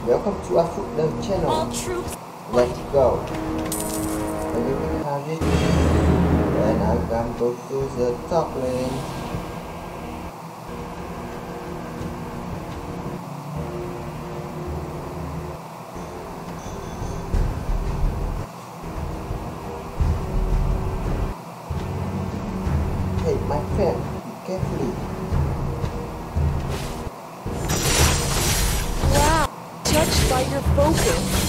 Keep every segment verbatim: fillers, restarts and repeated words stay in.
Welcome to our football channel. All troops. Let's go. I will be having and I can go to the top lane. Hey, my friend, be carefully. Wow, touched by your focus.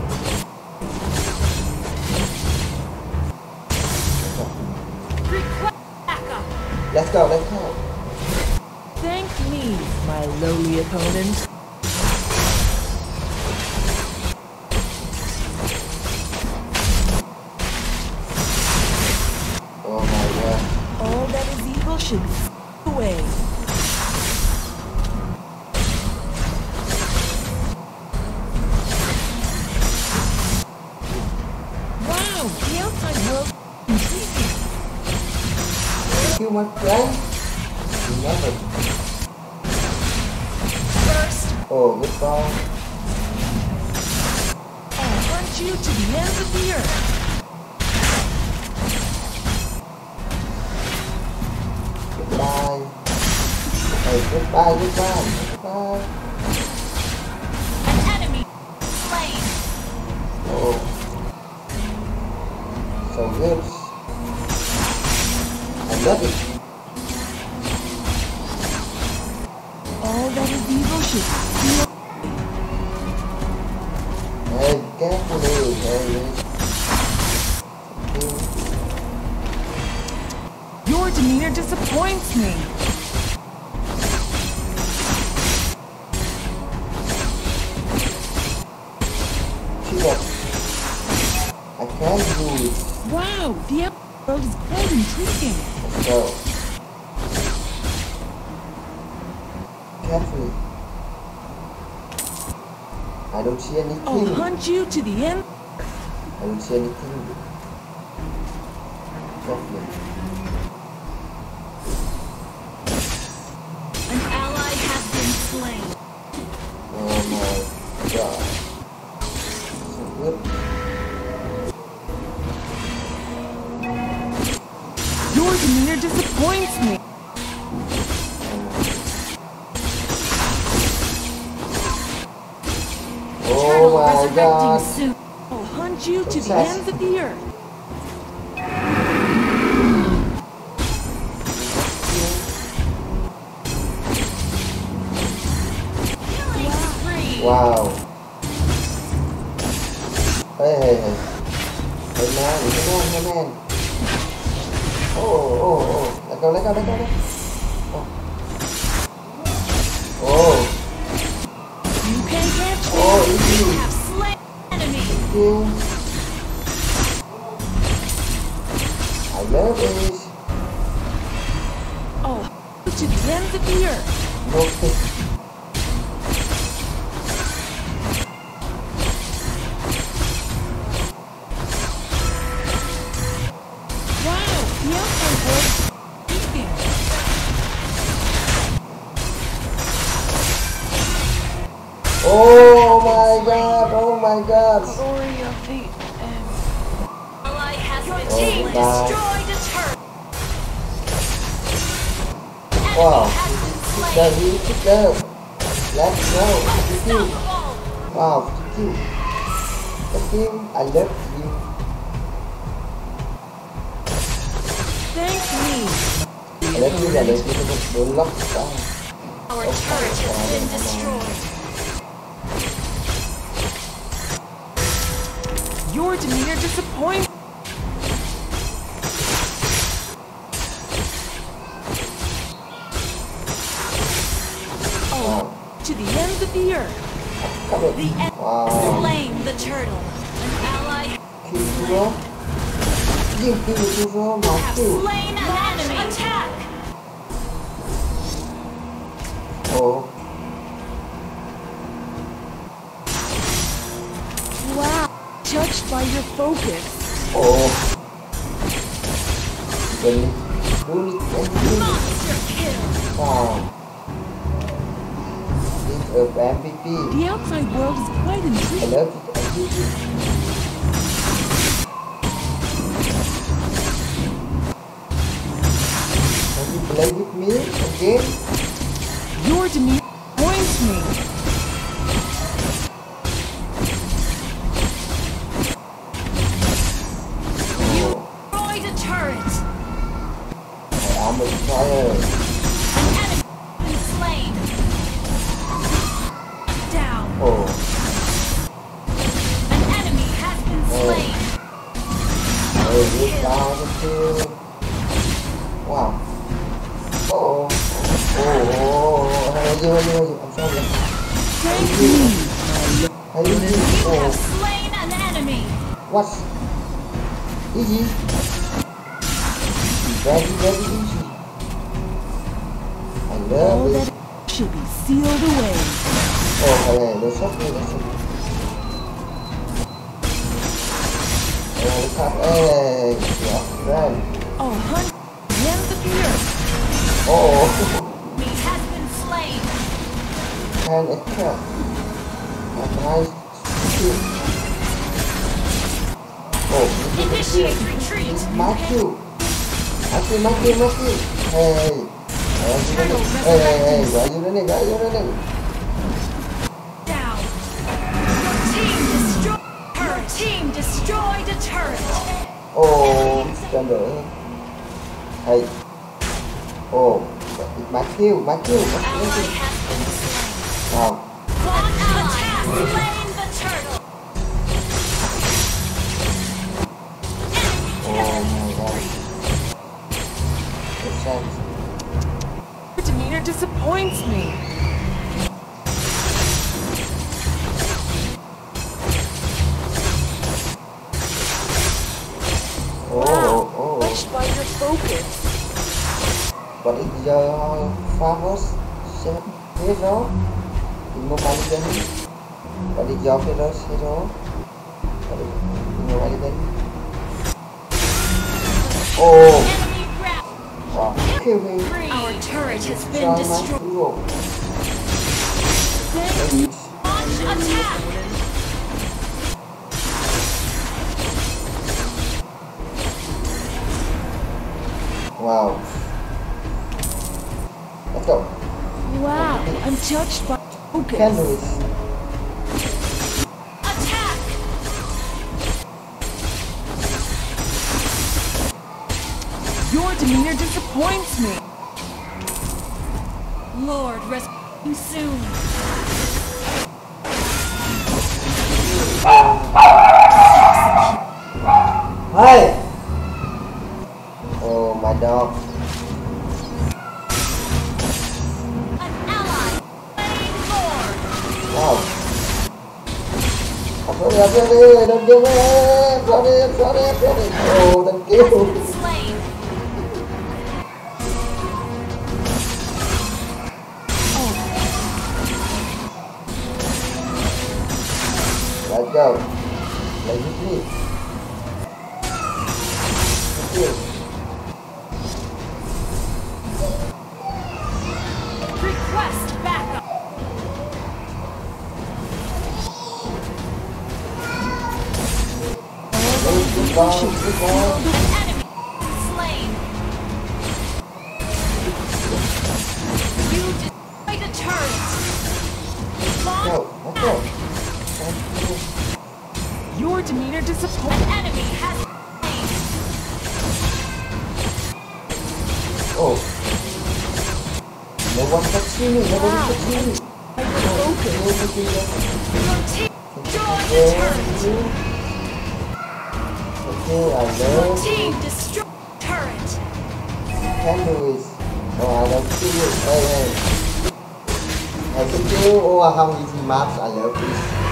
Request backup. Let's go, let's go. Thank me, my lowly opponent. Oh my god. All that is evil should f away. Wow, the outside world is intriguing. Thank you, my friend. Never. First, Oh, goodbye. I'll hunt you to the ends of the earth. Goodbye. Hey, goodbye, goodbye, goodbye. An enemy slain. Oh. So good. I love it. All that is evil should feel. Hey, carefully. Hey, Your demeanor disappoints me. see that? I can't do it. Wow, the outside world is quite intriguing. Let's go. Carefully. I don't see I'll anything. hunt you to the end. I don't see anything. Carefully. An ally has been slain. Oh my god. So good. Your demeanor disappoints me. Oh my god. Soon. I'll hunt you to the Success. ends of the earth. Killing spree. Wow. Hey, hey, hey. Hey man, come on, hey man. Oh, oh, oh. Let go, let go, let go. Let go. Oh. Oh. You can catch me. Oh, easy. You have slain enemy. Thank you. I love this. I'll hunt you to the ends of the earth. No fish. Wow, the outside world is speaking. Oh my god, oh my god. Glory of the end. Ally has been Oh, team God. destroyed a turret. Wow. Enemy has been slain. There he is there. Let's go. Thank you. Unstoppable. Wow, thank you. Thank you. I love you. Thank me. I love you. I love you. Don't lock down. Our turret has been destroyed. Your demeanor disappoints. Wow. To the ends of the earth. Come on. The enemy has Wow. slain the turtle. An ally Kill you. Kill you. Kill you. has Kill. slain an enemy. Attack! Oh. Wow. Touched by your focus. Oh. Really? Really? Thank you. Monster kill. Wow. It's được em vê pê. The outside world is quite I intriguing. love it, em vê pê. Can you play with me again? Your demeanor points me. Oh, Destroy the turret. I'm a fire. An enemy has been slain. Down. Oh, An enemy has been slain. oh, this down the field. Wow. Oh, oh, oh, oh, how are you, how are you, how are you? I'm sorry. Thank you. How are you? You have Oh, slain an enemy. what? Easy. Very, very easy. I All love that it. should be sealed away. Oh, hey, there's something, there's something. Oh, look up, hey, your friend. Oh, hunt hands of the earth. Oh, Enemy has been slain. can attack. A nice kill. Oh, Initiate retreat. my kill. My kill, my kill, my kill. Hey, hey, hey, hey, hey, why are you running, why are you running? Down. Your team destroyed turret. Team destroyed a turret. Oh, scandal. Hey. Oh, it's my kill, my kill. Ally My kill. has been slain. Wow. One ally has slain the turtle. Oh my god. Good sense. Your demeanor disappoints me. Oh, oh. Touched by your focus. What is your favorite hero in Mobile Legends? What is your favorite hero? What is in Mobile Legends? Oh, Enemy round. wow. Kill him. Three. Our turret has been Try my destroyed. hero. Thank you. Launch attack. Wow. Let's go. Wow, I'm touched by focus. Can do it. Attack. Your demeanor disappoints me. Lord, rest you soon. Hey! Oh, my dog. An ally slain Lord. Wow. I'm sorry, I'm sorry, don't give me. I'm sorry, I'm sorry, I'm sorry. Oh, thank you. Slain. Let's go. Let's do it. Thank you. Request backup. Hey, goodbye, goodbye. An enemy slain. You destroyed a turret. Let's go, let's go. Thank you. Your demeanor An disappoints me. enemy has slain. Oh. No one can see me, nobody can see me. Focus. Nobody can Your team destroyed a Thank turret. you. Okay, I Your love team destroyed a turret. can do it. Oh, I love you. Hey, hey. Hey, thank you. Oh, how easy maps. I love this.